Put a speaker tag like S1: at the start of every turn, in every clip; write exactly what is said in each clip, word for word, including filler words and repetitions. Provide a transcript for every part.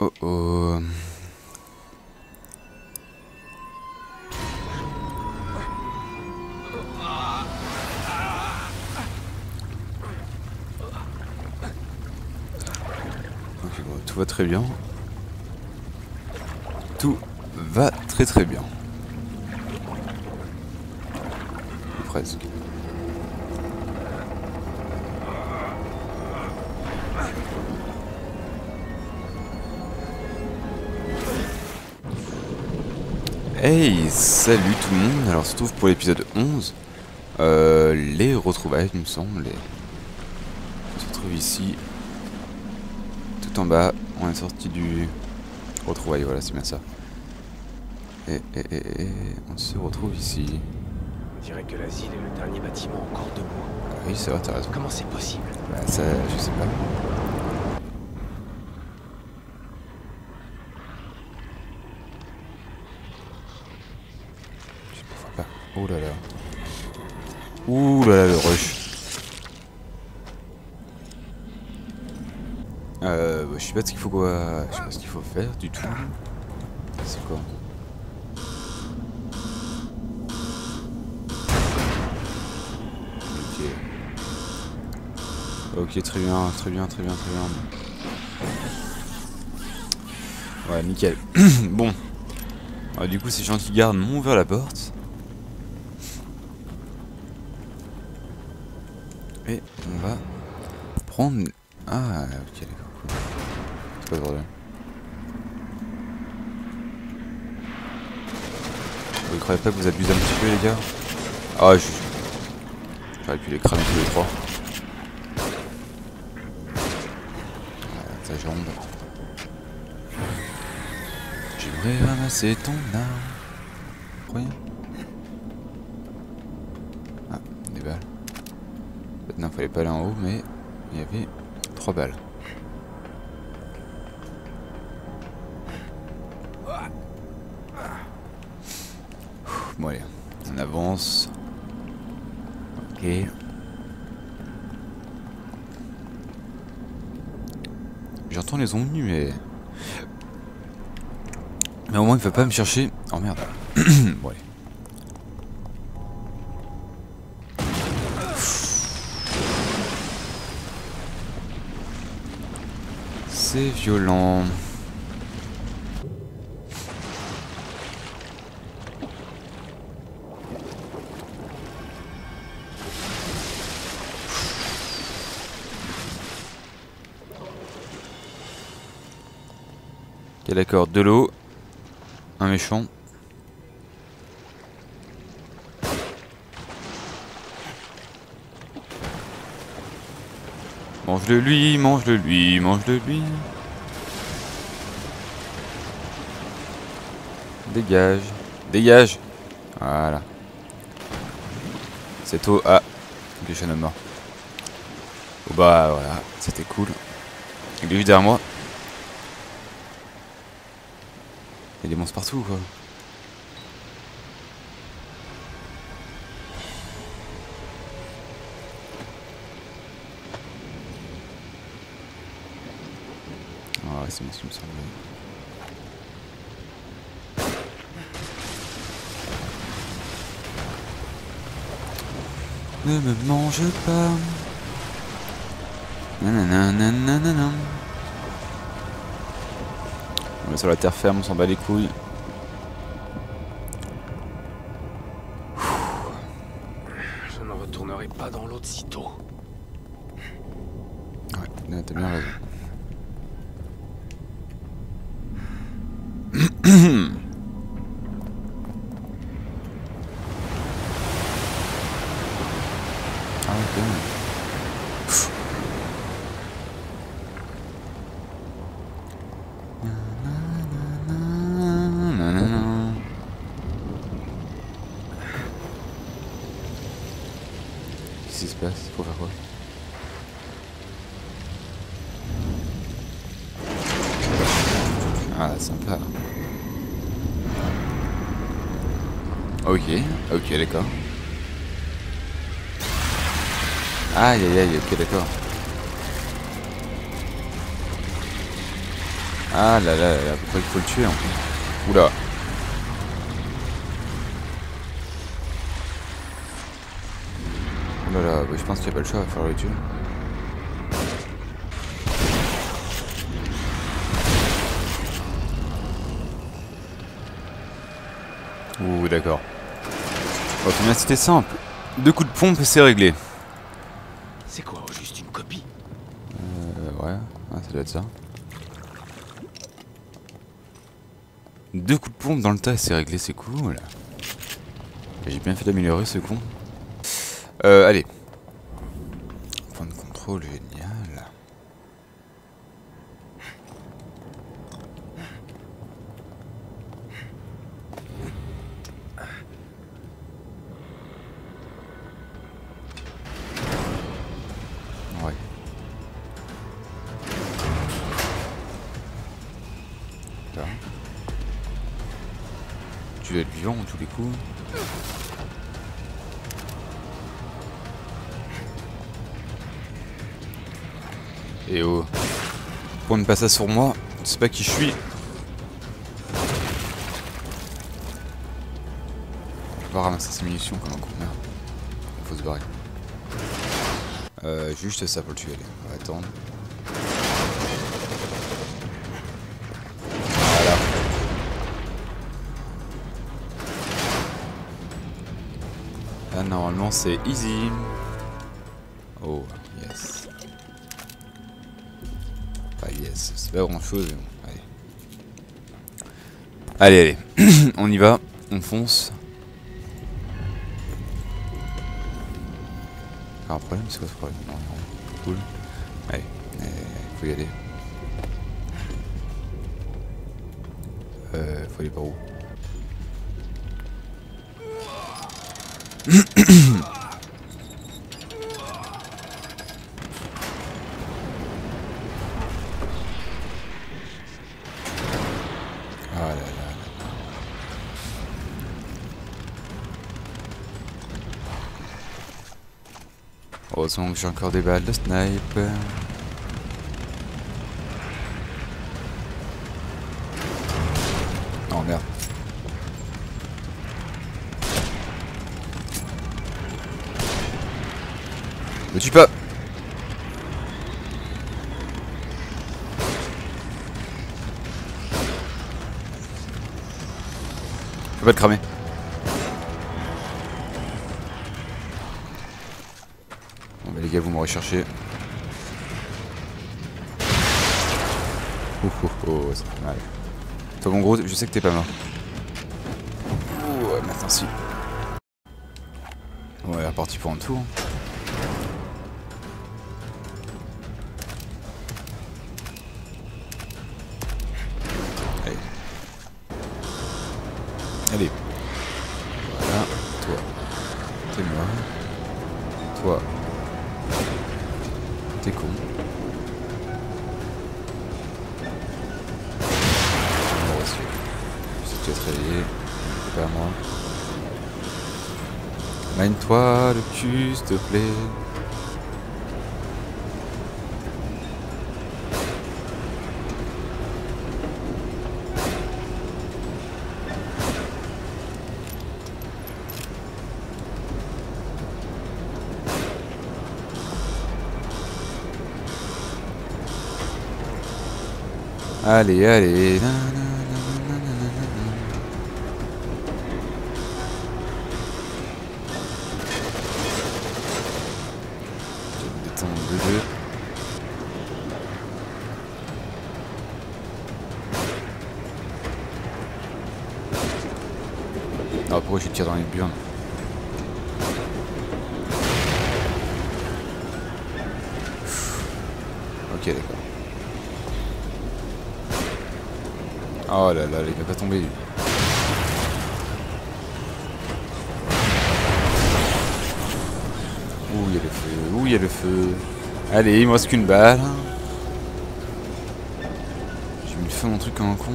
S1: Oh oh. Ok, bon, tout va très bien. Tout va très très bien. Ou presque. Hey, salut tout le monde. Alors, on se retrouve pour l'épisode onze. Euh, les retrouvailles, il me semble. Les... On se retrouve ici. Tout en bas. On est sorti du retrouvailles, voilà, c'est bien ça. Et, et, et, et on se retrouve ici.
S2: On dirait que l'asile est le dernier bâtiment encore debout.
S1: Ah oui, c'est vrai, t'as raison.
S2: Comment c'est possible?
S1: Bah, ça, je sais pas. Je comprends pas. Oh là là. Ouh là là, le rush. Euh, bah, je sais pas ce qu'il faut quoi. Je sais pas ce qu'il faut faire du tout. C'est quoi? Ok. Ok, très bien, très bien, très bien, très bien. Ouais, nickel. Bon. Alors, du coup, ces gentils gardes m'ont ouvert la porte. Et on va prendre... Ah, ok, d'accord. C'est pas de problème. Vous croyez pas que vous abusez un petit peu, les gars? Ah, je... J'aurais pu les cramer tous les trois. Voilà, ta jambe. J'aimerais ramasser ton arme. Rien. Ah, des balles. Non, fallait pas aller en haut, mais il y avait trois balles. Bon allez, on avance. Ok. J'entends les zombies, mais... Mais au moins il va pas me chercher. Oh merde. Bon allez. C'est violent. Ok, d'accord, de l'eau. Un méchant. Mange-le lui, mange-le lui, mange-le lui. Dégage. Dégage. Voilà. C'est au... Ah. Ok, je suis un homme mort. Oh bah voilà, c'était cool. Il est juste derrière moi. Il y a des monstres partout quoi. Ah ouais, c'est bon, ça me semble. Ne me mange pas. Nanana, nanana. On est sur la terre ferme, on s'en bat les couilles.
S2: Je ne retournerai pas dans l'autre sitôt.
S1: Ouais, t'as bien raison. Ah ouais, quand même. Qu'est-ce qui se passe? Faut faire quoi? Ah, sympa. Ok, ok, d'accord. Aïe aïe aïe, ok, d'accord. Ah là là là là, pourquoi il faut le tuer en plus? Oula. Oh là là, bah, je pense qu'il n'y a pas le choix, il va falloir le tuer. Ouh, d'accord. Bon, bien, c'était simple. Deux coups de pompe et c'est réglé.
S2: C'est quoi, juste une copie?
S1: Euh, ouais, ah, ça doit être ça. Deux coups de pompe dans le tas et c'est réglé, c'est cool. J'ai bien fait d'améliorer ce con. Euh, allez. Point de contrôle, génial. Ouais. Là. Tu dois être vivant en tous les coups. Et oh. Pour ne pas ça sur moi, je sais pas qui je suis. Je vais pas ramasser ces munitions comme un con, merde. Faut se barrer. Euh, juste ça pour le tuer, allez. On va attendre. Voilà. Là, normalement, c'est easy. Oh, yes. Enfin, yes, c'est pas grand chose, mais bon, allez. Allez, allez. On y va, on fonce. Encore un problème, c'est quoi ce problème? Non, non, cool. Allez, il faut y aller. Euh, faut aller par où? Ah là là. Heureusement que j'ai encore des balles de snipe. Oh merde. Me tue pas. Faut pas te cramer. Bon bah les gars, vous m'aurez cherché. Oh oh oh, ça fait mal. Toi mon gros, je sais que t'es pas mort. Oh ouais, maintenant si. On est reparti pour un tour. Allez. Allez. Voilà. Toi. T'es mort. Toi. T'es con. Tu vas te réveiller. C'est pas à moi. Mine-toi le cul, s'il te plaît. Allez, allez. Na, na, na, na, na, na, na. Je vais me détendre de deux. Ah, pourquoi je tire dans les burnes? Ok, d'accord. Oh là là, il va pas tomber lui. Ouh, il y a le feu, ouh, il y a le feu. Allez, il me reste qu'une balle. J'ai mis le feu mon truc comme un con.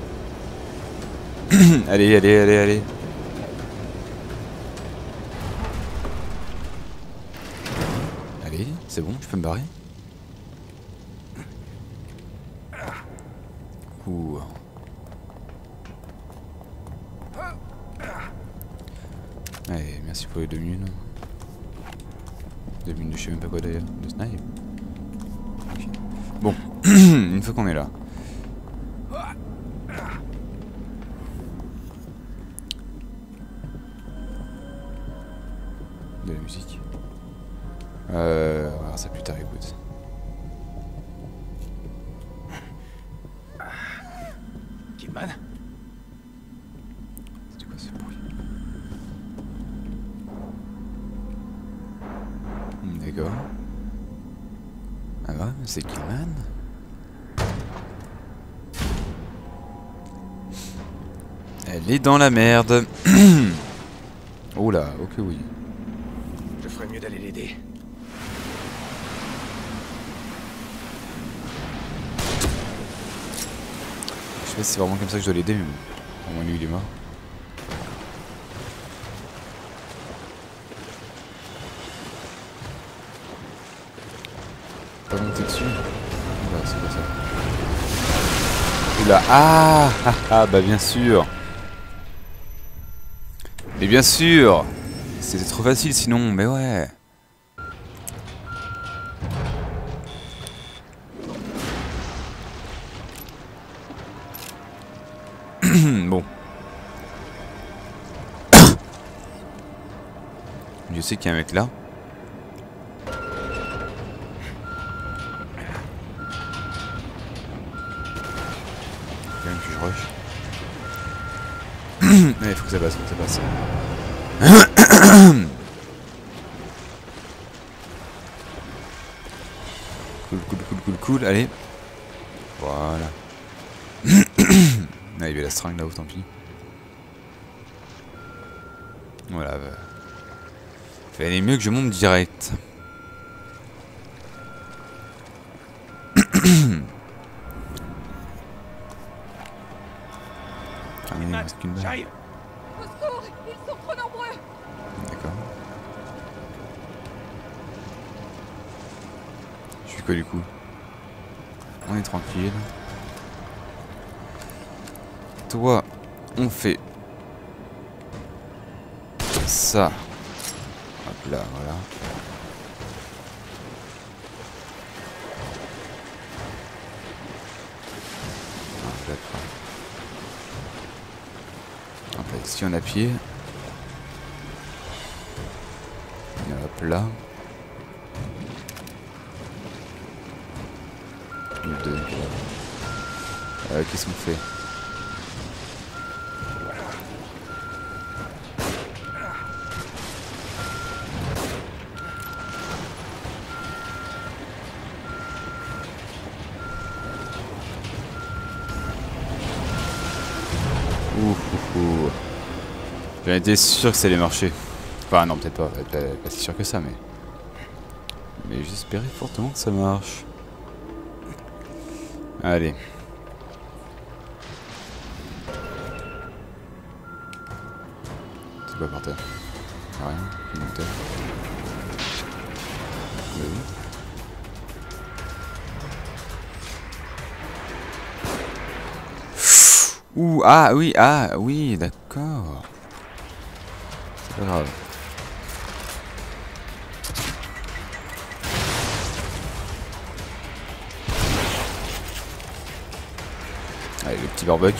S1: Allez, allez, allez, allez. Allez, c'est bon, je peux me barrer. Ouh. Allez, merci pour les deux minutes. Deux minutes, je sais même pas quoi d'ailleurs. De snipe. Okay. Bon, une fois qu'on est là. De la musique. Euh, on va voir ça plus tard, écoute.
S2: Kidman?
S1: C'est quoi ce bruit? D'accord. Ah ouais, c'est Kidman. Elle est dans la merde. Oh là, ok oui.
S2: Je ferais mieux d'aller l'aider.
S1: Je sais pas si c'est vraiment comme ça que je dois l'aider, mais bon. Au moins lui il est mort. Pas monter dessus. Oula, c'est quoi ça? Oula, ah, ah ah bah bien sûr. Mais bien sûr. C'était trop facile sinon, mais ouais. Bon. Je sais qu'il y a un mec là. Quand même que je rush. Il faut que ça passe, faut que ça passe. Cool, cool, cool, cool, cool, allez. Voilà. Ah, il y avait la string là-haut, tant pis. Voilà. Bah. Fallait mieux que je monte direct. Ah, il reste qu'une balle.
S2: J'arrive.
S3: Au secours, ils sont trop nombreux.
S1: D'accord. Je suis quoi du coup? On est tranquille. Toi, on fait ça. Hop là, voilà. Hop là, hop là, ici on a pied. Et hop là. Une, deux. Euh, Qu'est-ce qu'on fait? Ouh, ouh, ouh. J'en étais sûr que ça allait marcher. Enfin non, peut-être pas, pas, pas si sûr que ça, mais... Mais j'espérais fortement que ça marche. Allez. C'est quoi par terre? Rien, une terre. Oui. Ouh, ah oui, ah oui, d'accord. C'est pas grave. Allez, le petit barbuck.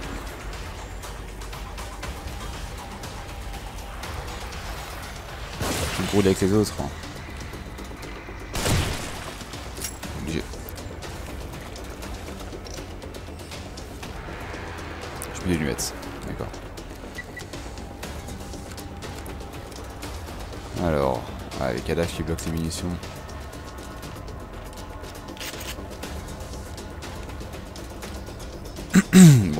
S1: Je me brûle avec les autres. Hein. Obligé. Je mets des lunettes. D'accord. Alors, ah, les cadavres qui bloquent les munitions. Bon.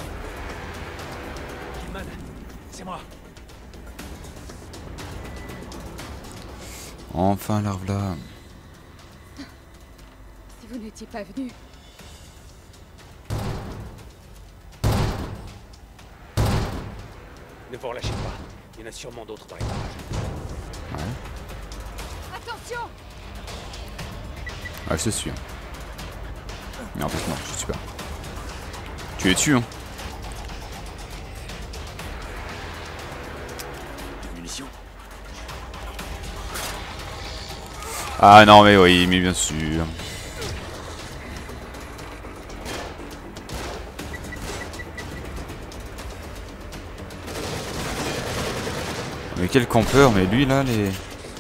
S2: Kidman, c'est moi.
S1: Enfin, la revoilà.
S3: Si vous n'étiez pas venu,
S2: Ne vous relâchez pas. Il y en a sûrement d'autres dans les parages.
S1: Ouais.
S3: attention.
S1: Ah, je te suis. Mais en fait, non, je suis pas. Tu les tues, hein.
S2: Des munitions.
S1: Ah non, mais oui, mais bien sûr. Mais quel campeur, mais lui là, les...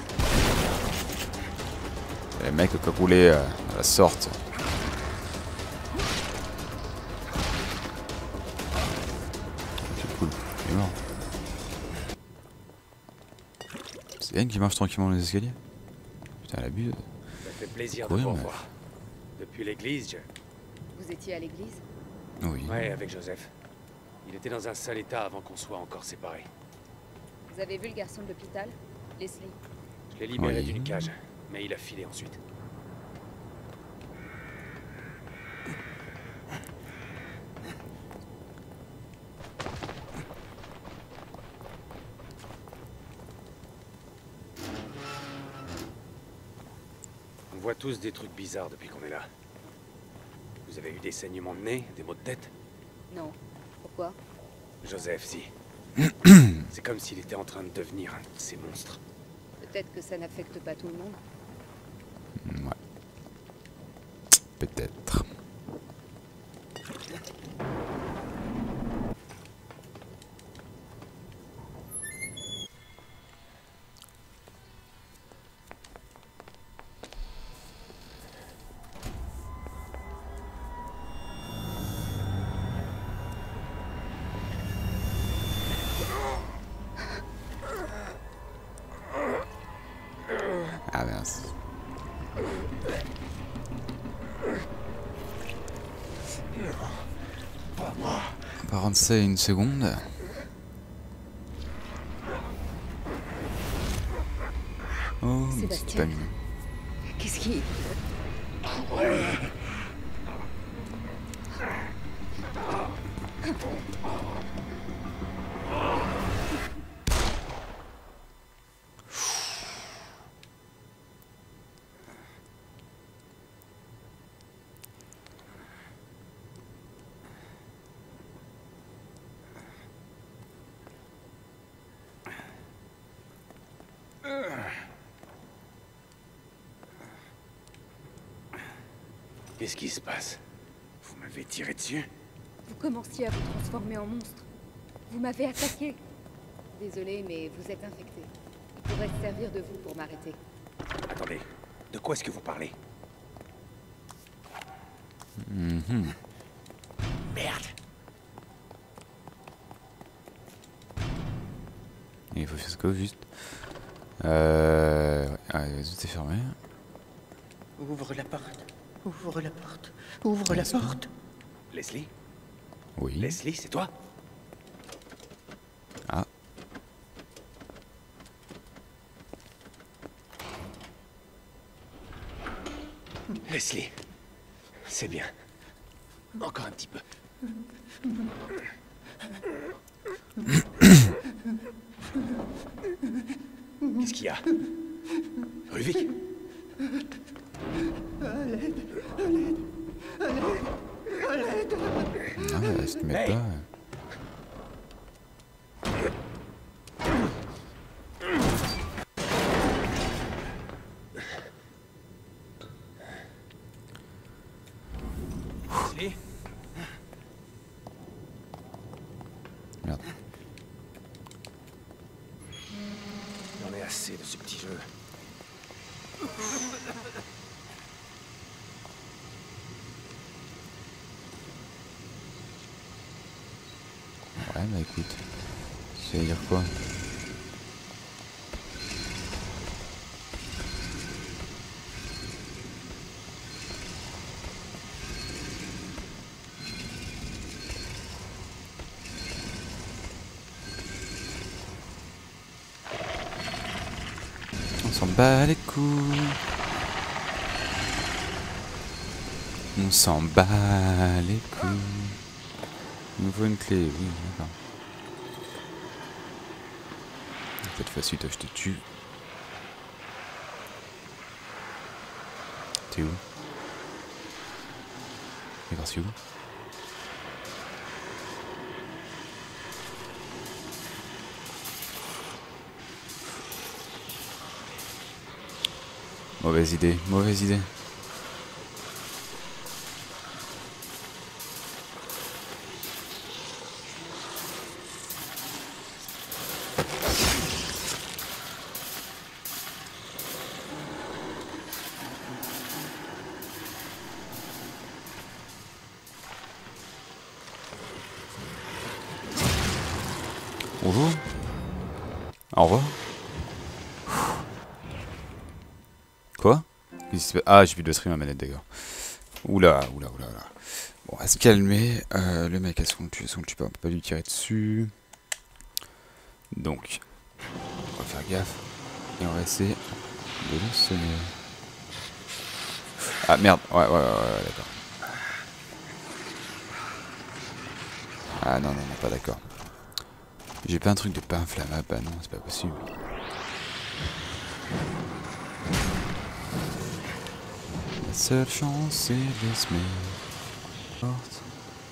S1: Les mecs qui roulaient euh, à la sorte. C'est cool, il est mort. C'est elle qui marche tranquillement dans les escaliers. Putain, elle abuse.
S2: Ça fait plaisir de
S1: Courir,
S2: vous
S1: mais-
S2: revoir. Depuis l'église, je...
S3: Vous étiez à l'église?
S1: Oui.
S2: Ouais, avec Joseph. Il était dans un sale état avant qu'on soit encore séparés.
S3: Vous avez vu le garçon de l'hôpital? Leslie.
S2: Je l'ai libéré
S1: Oui.
S2: d'une cage, mais il a filé ensuite. On voit tous des trucs bizarres depuis qu'on est là. Vous avez eu des saignements de nez, des maux de tête?
S3: Non. Pourquoi?
S2: Joseph, si. C'est comme s'il était en train de devenir un de ces monstres.
S3: Peut-être que ça n'affecte pas tout le monde.
S1: Ouais. Peut-être. Ah mince. On va rendre ça une seconde. Oh, mais c'est
S3: Sébastien.
S1: pas mignon.
S3: Qu'est-ce qui...
S2: Qu'est-ce qui se passe? Vous m'avez tiré dessus?
S3: Vous commenciez à vous transformer en monstre. Vous m'avez attaqué. Désolé, mais vous êtes infecté. Il pourrait se servir de vous pour m'arrêter.
S2: Attendez, de quoi est-ce que vous parlez?
S1: Mhm.
S2: Merde!
S1: Il faut faire ce que juste. Euh. Ouais, ouais, tout est fermé.
S4: Ouvre la porte. Ouvre la porte. Ouvre la
S1: N'est-ce pas?
S4: porte.
S2: Leslie?
S1: Oui.
S2: Leslie, c'est toi?
S1: Ah.
S2: Leslie. C'est bien. Encore un petit peu. Qu'est-ce qu'il y a? Ruvik?
S1: Ah, elle se met
S2: Hey.
S1: pas.
S2: Leslie?
S1: Merde.
S2: J'en ai assez de ce petit jeu.
S1: Ouais, bah écoute. Ça veut dire quoi? On s'en bat les couilles. On s'en bat les couilles. Il nous faut une clé, oui, d'accord. Cette fois-ci, toi, je te tue. T'es où? D'accord, c'est où? Mauvaise idée, mauvaise idée. Bonjour. Au revoir. Quoi? Ah, j'ai plus de batterie ma manette, d'accord. Oula, oula, oula, oula. Bon, on va se calmer. Euh, le mec, est-ce qu'on le tue? Est-ce qu'on le tue pas? On peut pas lui tirer dessus. Donc, on va faire gaffe. Et on va essayer de le sonner. Ah merde, ouais, ouais, ouais, ouais d'accord. Ah non, non, non, pas d'accord. J'ai pas un truc de pas inflammable, bah non, c'est pas possible. La seule chance, c'est de se mettre forte.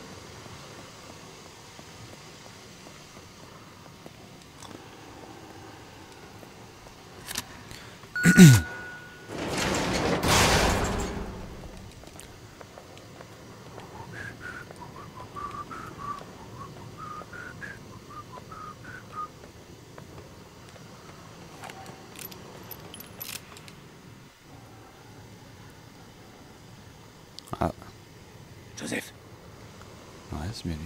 S1: Ah.
S2: Joseph.
S1: Ouais, c'est bien lui.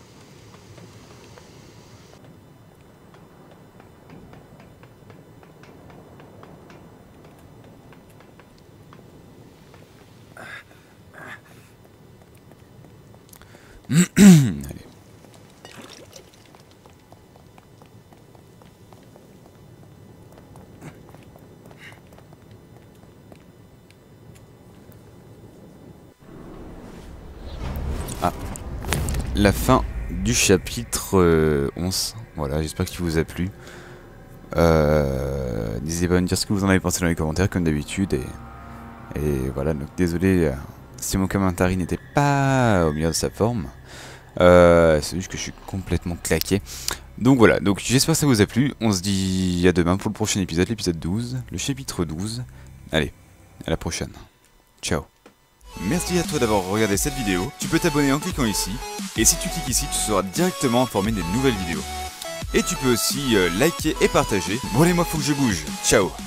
S1: Allez. Ah. La fin du chapitre euh, onze. Voilà, j'espère qu'il vous a plu. Euh, N'hésitez pas à me dire ce que vous en avez pensé dans les commentaires, comme d'habitude. Et, et voilà, donc désolé euh, si mon commentaire n'était pas au meilleur de sa forme. Euh, c'est juste que je suis complètement claqué. Donc voilà, donc j'espère que ça vous a plu. On se dit à demain pour le prochain épisode, l'épisode douze, le chapitre douze. Allez, à la prochaine. Ciao. Merci à toi d'avoir regardé cette vidéo. Tu peux t'abonner en cliquant ici. Et si tu cliques ici, tu seras directement informé des nouvelles vidéos. Et tu peux aussi euh, liker et partager. Bon allez, moi faut que je bouge. Ciao.